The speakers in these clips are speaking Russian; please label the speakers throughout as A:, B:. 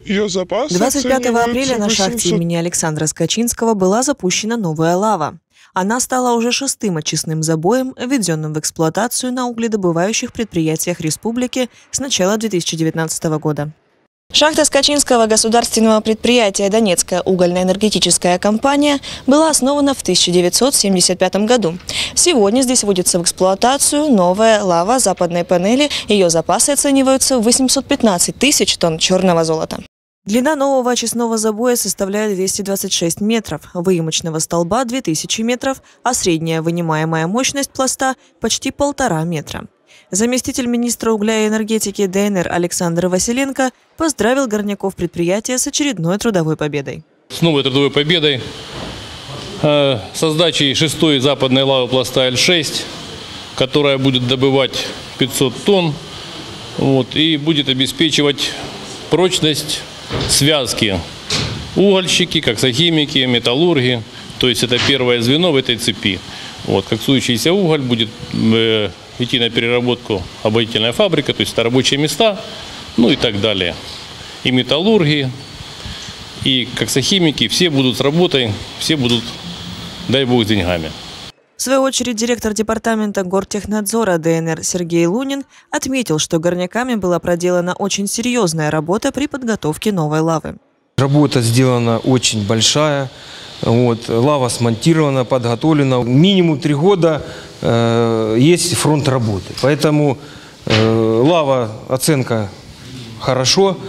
A: Ее запасы
B: 25 апреля на
A: 800...
B: шахте имени Александра Скачинского была запущена новая лава. Она стала уже шестым очистным забоем, введенным в эксплуатацию на угледобывающих предприятиях республики с начала 2019 года. Шахта Скачинского государственного предприятия «Донецкая угольно-энергетическая компания» была основана в 1975 году. Сегодня здесь вводится в эксплуатацию новая лава западной панели. Ее запасы оцениваются в 815 тысяч тонн черного золота. Длина нового очистного забоя составляет 226 метров, выемочного столба – 2000 метров, а средняя вынимаемая мощность пласта – почти 1,5 метра. Заместитель министра угля и энергетики ДНР Александр Василенко поздравил горняков предприятия с очередной трудовой победой.
C: С новой трудовой победой, со сдачей 6-й западной лавы пласта Л-6, которая будет добывать 500 тонн и будет обеспечивать прочность связки угольщики, коксохимики, металлурги. То есть это первое звено в этой цепи. Коксующийся уголь будет идти на переработку обогатительная фабрика, то есть это рабочие места, и так далее. И металлурги, и коксохимики, все будут с работой, все будут, дай бог, с деньгами.
B: В свою очередь, директор департамента Гортехнадзора ДНР Сергей Лунин отметил, что горняками была проделана очень серьезная работа при подготовке новой лавы.
D: Работа сделана очень большая. Лава смонтирована, подготовлена. Минимум 3 года есть фронт работы. Поэтому лава, оценка хорошо.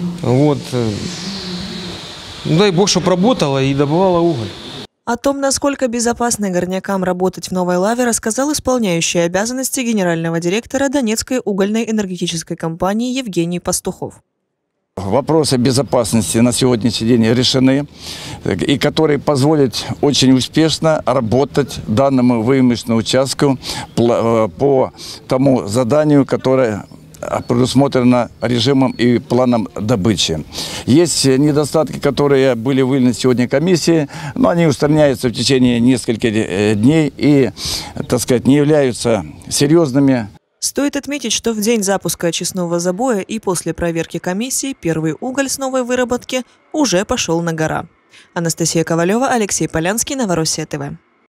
D: Дай бог, чтобы работала и добывала уголь.
B: О том, насколько безопасно горнякам работать в новой лаве, рассказал исполняющий обязанности генерального директора Донецкой угольной энергетической компании Евгений Пастухов.
E: Вопросы безопасности на сегодняшний день решены, и которые позволят очень успешно работать данному выемочному участку по тому заданию, которое предусмотрено режимом и планом добычи. Есть недостатки, которые были выявлены сегодня комиссией, но они устраняются в течение нескольких дней и, не являются серьезными.
B: Стоит отметить, что в день запуска очистного забоя и после проверки комиссии первый уголь с новой выработки уже пошел на гора. Анастасия Ковалева, Алексей Полянский, Новороссия ТВ.